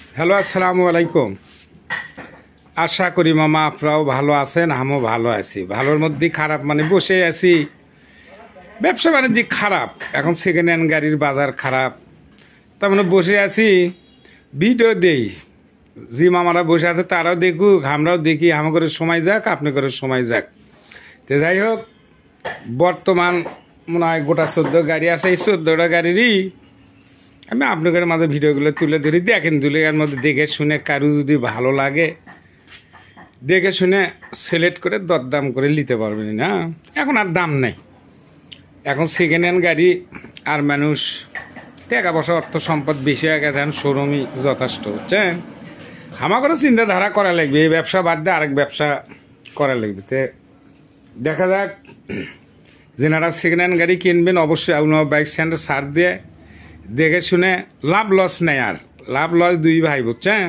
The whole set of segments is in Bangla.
হ্যালো, আসসালামু আলাইকুম। আশা করি মামা আপনারাও ভালো আছেন, আমিও ভালো আছি। ভালোর মধ্যে খারাপ মানে বসে আছি, ব্যবসা বাণিজ্য খারাপ, এখন সেকেন্ড হ্যান্ড গাড়ির বাজার খারাপ, তার মানে বসে আছি। ভিডিও দেই, যে মামারা বসে আছে তারাও দেখুক, আমরাও দেখি, আমাদের সময় যাক, আপনাদের সময় যাক। তো যাই হোক, বর্তমান মনে হয় গোটা 14 গাড়ি আছে। এই 14টা গাড়িরই আমি আপনাদের মাঝে ভিডিওগুলো তুলে ধরি, দেখেন, এর মধ্যে দেখে শুনে কারু যদি ভালো লাগে দেখে শুনে সিলেক্ট করে দরদাম করে নিতে পারবেন না। এখন আর দাম নেই, এখন সেকেন্ড হ্যান্ড গাড়ি, আর মানুষ টাকা পয়সা অর্থ সম্পদ বেশি হয়ে গেছে, এখন শোরুমই যথেষ্ট হচ্ছে। আমাকেও চিন্তাধারা করা লাগবে, এই ব্যবসা বাদ দিয়ে আরেক ব্যবসা করা লাগবে। তো দেখা যাক, যেনারা সেকেন্ড হ্যান্ড গাড়ি কিনবেন অবশ্যই আপনার বাইক সেন্টার ছাড় দিয়ে দেখে শুনে, লাভ লস নেই, আর লাভ লস দুই ভাই, বুঝছেন।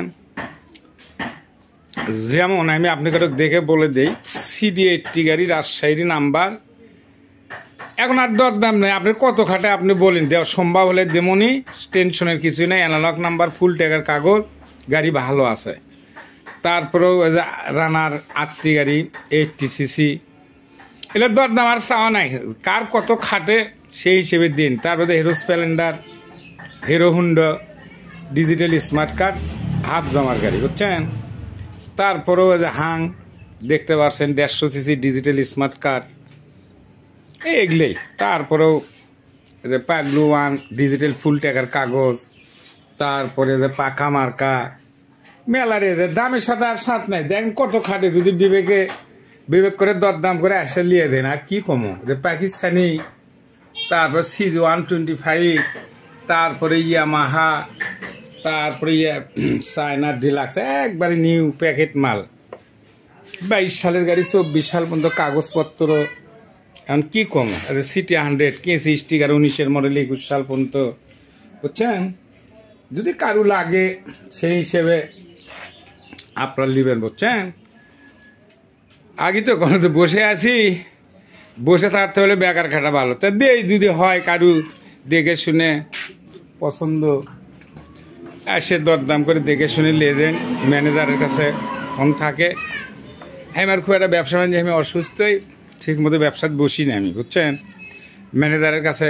যেমন আমি আপনাকে দেখে বলে দিই, CD80 গাড়ি, রাজশাহীর নাম্বার, এখন আর দরদাম নেই। আপনি কত খাটে আপনি বলেন, দেওয়া সম্ভব হলে দেমনি, টেনশনের কিছু নেই। অ্যানালগ নাম্বার, ফুল টাকার কাগজ, গাড়ি ভালো আছে। তারপরেও রানার 8টি গাড়ি, 80cc, এগুলো দরদাম আর চাওয়া নাই, কার কত খাটে সেই হিসেবে দিন। তারপরে Hero Splendor, Hero Honda, digital smart card, half জমার গাড়ি, বুঝছেন। তারপরেও হাং দেখতে পাচ্ছেন, 150cc ডিজিটাল স্মার্ট কার্ড, এগুলোই। তারপরেও পাগলু 1 ডিজিটাল ফুল টাকার কাগজ, তারপরে পাকা মার্কা, মেলারে দামের সাথে আর সাথ নাই। দেখেন কত খাটে, যদি বিবেক করে দরদাম করে আসে লিয়ে দেন। আর কি কমো, পাকিস্তানি, তারপর CZ125, তারপরে ইয়ামাহা, তারপরে চায়না ডিলাক্স, একবারে নিউ প্যাকেট মাল। 22 সালের গাড়ি, 24 সাল পর্যন্ত কাগজপত্র, এখন কি কম। সিটি 100 কেসি স্টিকার, 19-এর মডেল, 21 সাল পর্যন্ত, বুঝছেন। যদি কারু লাগে সেই হিসেবে আপনার নেবেন, বুঝছেন। আগে তো কোনো তো বসে আছি, বসে থাকতে হলে বেকার খাটা ভালো। তা দেই, যদি হয় কারু দেখে শুনে পছন্দ, সে দরদাম করে দেখে শুনে নিয়ে যান। ম্যানেজারের কাছে ফোন থাকে। আমার খুব একটা ব্যবসা বাণিজ্য, আমি অসুস্থই, ঠিক মতো ব্যবসায় বসি না আমি, বুঝছেন। ম্যানেজারের কাছে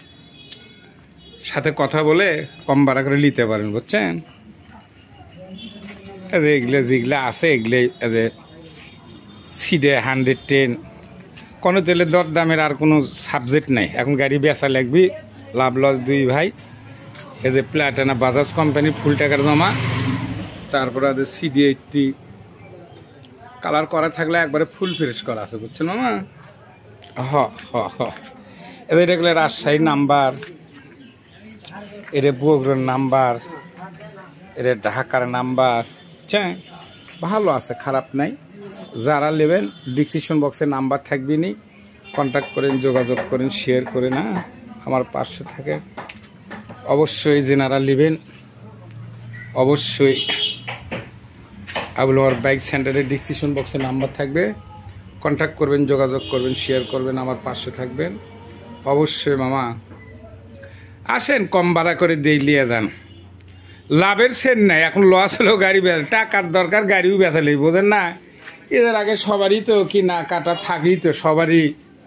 সাথে কথা বলে কম ভাড়া করে নিতে পারেন, বুঝছেন। এগুলো যেগুলো আছে, এগুলো সিডে 110, কোনো তেলের দরদামের আর কোনো সাবজেক্ট নাই। এখন গাড়ি বেচা লাগবে, লাভ লস দুই ভাই। প্লাটানা বাজাজ কোম্পানি, ফুল টাকার জমা। তারপরে CD80 কালার করা থাকলে একবারে ফুল ফ্রেশ করা আছে, বুঝছেন মামা। এটা গেলে রাজশাহীর নাম্বার, এটা বগুড়ার নাম্বার, এটা ঢাকার নাম্বার, বুঝছেন। ভালো আছে, খারাপ নাই। যারা নেবেন ডিসক্রিপশন বক্সে নাম্বার থাকবে নি, কন্ট্যাক্ট করেন, যোগাযোগ করেন, শেয়ার করে না, আমার পাশে থাকে। অবশ্যই যেনারা নেবেন অবশ্যই আবুল বাইক সেন্টারের ডিসক্রিপশন বক্সে নাম্বার থাকবে, কন্ট্যাক্ট করবেন, যোগাযোগ করবেন, শেয়ার করবেন, আমার পাশে থাকবেন। অবশ্যই মামা আসেন, কম ভাড়া করে দিয়ে নিয়ে যান। লাভের সেন নাই, এখন লস হলেও গাড়ি বেচা, টাকার দরকার, গাড়িও বেচালেই, বোঝেন না। এদের আগে সবারই তো কি না কাটা থাকি, তো সবারই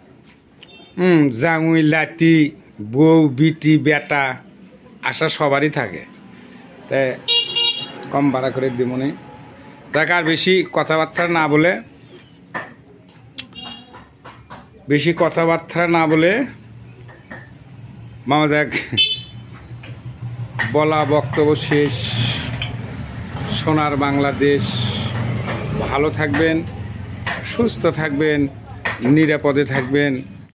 জাঙুই লাতি বউ বিটি বেটা আশা সবারই থাকে। তাই কম ভাড়া করে দিব মনে দেখ। আর বেশি কথাবার্তা না বলে মামা দেখ, বলা বক্তব্য শেষ। সোনার বাংলাদেশ, ভালো থাকবেন, সুস্থ থাকবেন, নিরাপদে থাকবেন।